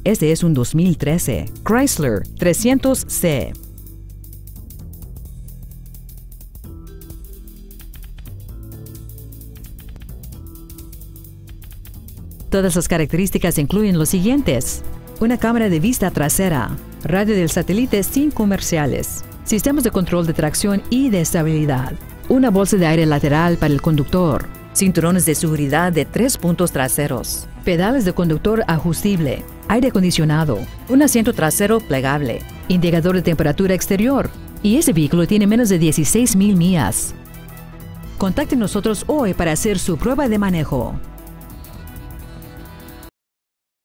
Este es un 2013 Chrysler 300C. Todas las características incluyen los siguientes: una cámara de vista trasera, radio del satélite sin comerciales, sistemas de control de tracción y de estabilidad, una bolsa de aire lateral para el conductor, cinturones de seguridad de 3 puntos traseros, pedales de conductor ajustible, aire acondicionado, un asiento trasero plegable, indicador de temperatura exterior, y ese vehículo tiene menos de 16,000 millas. Contacte nosotros hoy para hacer su prueba de manejo.